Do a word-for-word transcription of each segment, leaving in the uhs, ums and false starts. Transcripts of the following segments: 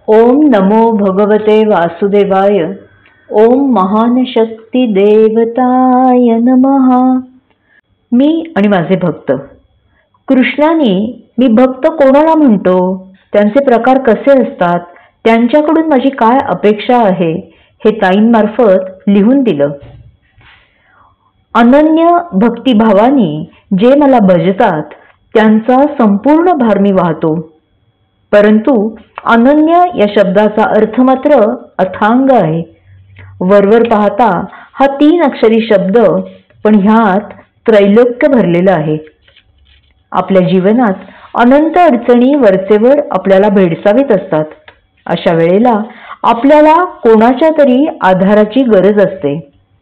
ओम नमो भगवते वासुदेवाय. ओम महान शक्ती देवताय नमः. मी आणि माझे भक्त. कृष्णाने मी भक्त कोणाला म्हणतो, त्यांचे प्रकार कसे असतात, त्यांच्याकडून माझी काय अपेक्षा आहे हे ताईंमार्फत लिहून दिलं. अनन्य भक्तिभावाने जे मला भजतात त्यांचा संपूर्ण भार मी वाहतो. परंतु अनन्य या शब्दाचा अर्थ मात्र अथांग आहे. वरवर पाहता हा तीन अक्षरी शब्द, पण ह्यात त्रैलोक्य भरलेलं आहे. आपल्या जीवनात अनंत अडचणी वरचेवर आपल्याला भेडसावीत असतात. अशा वेळेला आपल्याला कोणाच्या तरी आधाराची गरज असते.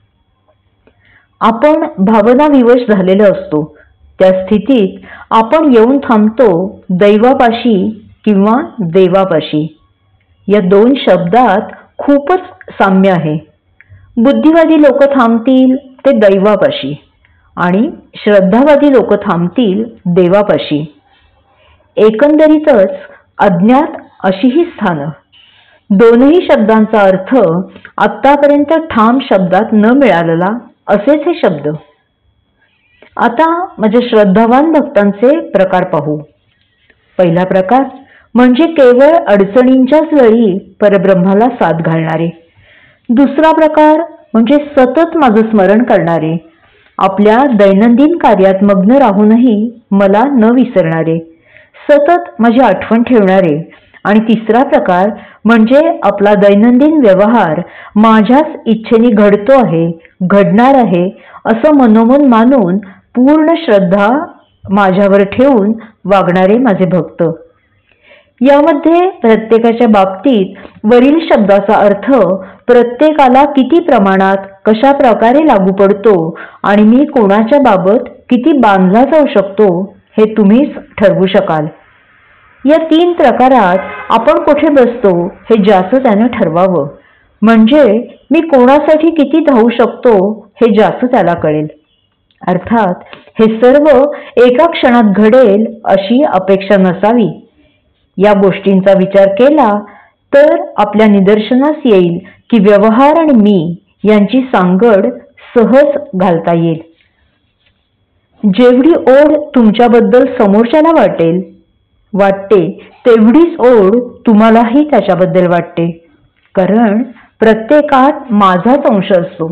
आपण भावना विवश झालेलो असतो. त्या स्थितीत आपण येऊन थांबतो दैवापाशी किंवा देवापाशी. या दोन शब्दात खूपच साम्य आहे. बुद्धिवादी लोक थांबतील ते दैवापाशी आणि श्रद्धावादी लोक थांबतील देवापाशी. एकंदरीतच अज्ञात अशी ही स्थानं. दोनही शब्दांचा अर्थ आतापर्यंत ठाम शब्दात न मिळालेला असेच हे शब्द. आता माझ्या श्रद्धावान भक्तांचे प्रकार पाहू. पहिला प्रकार म्हणजे केवळ अडचणींच्याच वेळी परब्रह्माला साथ घालणारे. दुसरा प्रकार म्हणजे सतत माझं स्मरण करणारे, आपल्या दैनंदिन कार्यात मग्न राहूनही मला न विसरणारे, सतत माझी आठवण ठेवणारे. आणि तिसरा प्रकार म्हणजे आपला दैनंदिन व्यवहार माझ्याच इच्छेने घडतो आहे, घडणार आहे असं मनोमन मानून पूर्ण श्रद्धा माझ्यावर ठेवून वागणारे माझे भक्त. यामध्ये प्रत्येकाच्या बाबतीत वरील शब्दाचा अर्थ प्रत्येकाला किती प्रमाणात कशा प्रकारे लागू पडतो आणि मी कोणाच्या बाबत किती बांधला जाऊ शकतो हे तुम्हीच ठरवू शकाल. या तीन प्रकारात आपण कुठे बसतो हे ज्याचं त्यानं ठरवावं. म्हणजे मी कोणासाठी किती धावू शकतो हे ज्याचं त्याला कळेल. अर्थात हे सर्व एका क्षणात घडेल अशी अपेक्षा नसावी. या गोष्टींचा विचार केला तर आपल्या निदर्शनास येईल की व्यवहार आणि मी यांची सांगड सहज घालता येईल. जेवढी ओढ तुमच्याबद्दल समोरच्याला वाटेल वाटते तेवढीच ओढ तुम्हालाही त्याच्याबद्दल वाटते. कारण प्रत्येकात माझाच अंश असतो.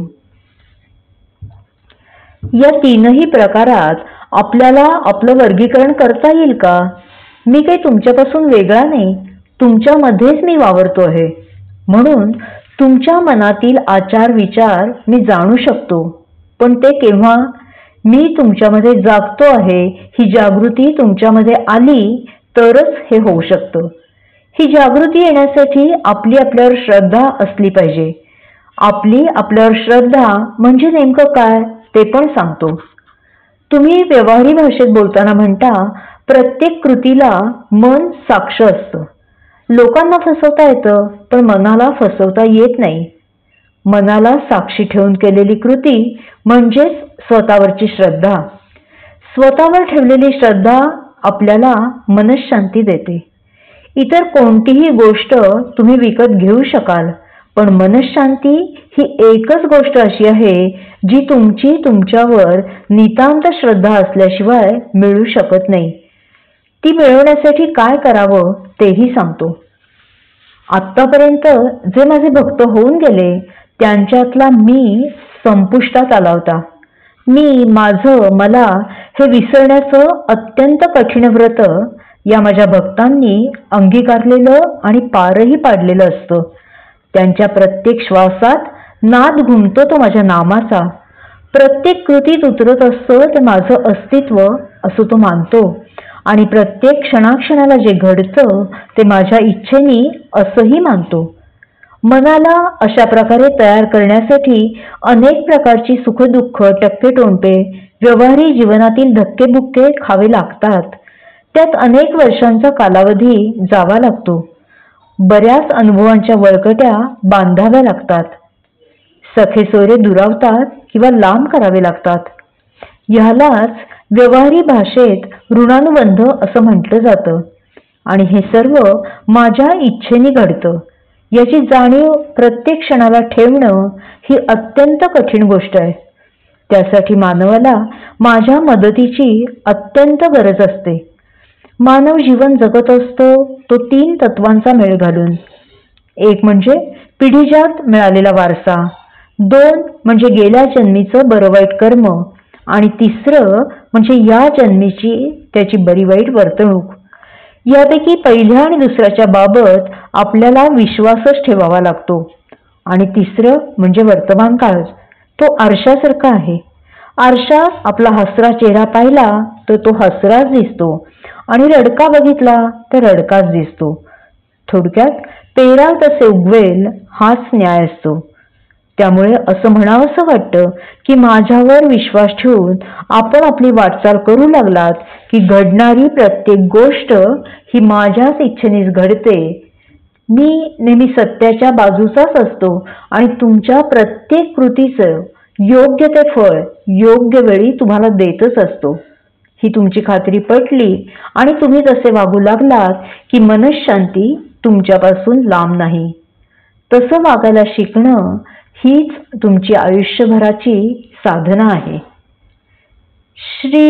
या तीनही प्रकारात आपल्याला आपलं वर्गीकरण करता येईल का? मी काही तुमच्यापासून वेगळा नाही, तुमच्यामध्येच मी वावरतो आहे. म्हणून तुमच्या मनातील आचार विचार मी जाणू शकतो. पण ते केव्हा? मी तुमच्यामध्ये जागतो आहे ही जागृती तुमच्यामध्ये आली तरच हे होऊ शकतं. ही जागृती येण्यासाठी आपली आपल्यावर श्रद्धा असली पाहिजे. आपली आपल्यावर श्रद्धा म्हणजे नेमकं काय ते पण सांगतो. तुम्ही व्यवहारी भाषेत बोलताना म्हणता प्रत्येक कृतीला मन साक्ष असतं. लोकांना फसवता येतं पण मनाला फसवता येत नाही. मनाला साक्षी ठेवून केलेली कृती म्हणजेच स्वतःवरची श्रद्धा. स्वतःवर ठेवलेली श्रद्धा आपल्याला मनःशांती देते. इतर कोणतीही गोष्ट तुम्ही विकत घेऊ शकाल, पण मनःशांती ही एकच गोष्ट अशी आहे जी तुमची तुमच्यावर नितांत श्रद्धा असल्याशिवाय मिळू शकत नाही. ती मिळवण्यासाठी काय करावं तेही सांगतो. आत्तापर्यंत जे माझे भक्त होऊन गेले त्यांच्यातला मी संपुष्टात आला होता. मी माझं मला हे विसरण्याचं अत्यंत कठीण व्रत या माझ्या भक्तांनी अंगीकारलेलं आणि पारही पाडलेलं असतं. त्यांच्या प्रत्येक श्वासात नाद घुमतो तो माझ्या नामाचा. प्रत्येक कृतीत उतरत असतं ते माझं अस्तित्व असं तो मानतो. आणि प्रत्येक क्षणाक्षणाला जे घडतं ते माझ्या इच्छेने असंही मानतो. मनाला अशा प्रकारे तयार करण्यासाठी अनेक प्रकारची सुखदुःख, टक्केटोणपे, व्यवहारी जीवनातील धक्केबुक्के खावे लागतात. त्यात अनेक वर्षांचा कालावधी जावा लागतो. बऱ्याच अनुभवांच्या वळकट्या बांधाव्या लागतात. सखे सोयरे दुरावतात किंवा लांब करावे लागतात. ह्यालाच व्यवहारी भाषेत ऋणानुबंध असं म्हटलं जातं. आणि हे सर्व माझ्या इच्छेने घडतं याची जाणीव प्रत्येक क्षणाला ठेवणं ही अत्यंत कठीण गोष्ट आहे. त्यासाठी मानवाला माझ्या मदतीची अत्यंत गरज असते. मानव जीवन जगत असतो तो तीन तत्वांचा मेळ घालून. एक म्हणजे पिढीजात मिळालेला वारसा, दोन म्हणजे गेल्या जन्मीचं बरं वाईट कर्म, आणि तिसरं म्हणजे या जन्मीची त्याची बरी वाईट वर्तणूक. यापैकी पहिल्या आणि दुसऱ्याच्या बाबत आपल्याला विश्वासच ठेवावा लागतो. आणि तिसरं म्हणजे वर्तमान काळ, तो आरशासारखा आहे. आरशात आपला हसरा चेहरा पाहिला तर तो हसराच दिसतो आणि रडका बघितला तर रडकाच दिसतो. थोडक्यात पेराल तसे उगवेल हाच न्याय असतो. त्यामुळे असं म्हणावंसं वाटतं की माझ्यावर विश्वास ठेवून आपण आपली वाटचाल करू लागलात की घडणारी प्रत्येक गोष्ट ही माझ्याच इच्छेनेच घडते. मी नेहमी सत्याच्या बाजूचाच असतो आणि तुमच्या प्रत्येक कृतीचं योग्य ते फळ योग्य वेळी तुम्हाला देतच असतो. ही तुमची खात्री पटली आणि तुम्ही तसे वागू लागलात की मनःशांती तुमच्यापासून लांब नाही. तसं वागायला शिकणं हीच तुमची आयुष्यभराची साधना आहे.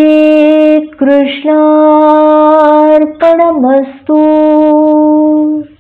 श्री कृष्णार्पणमस्तु.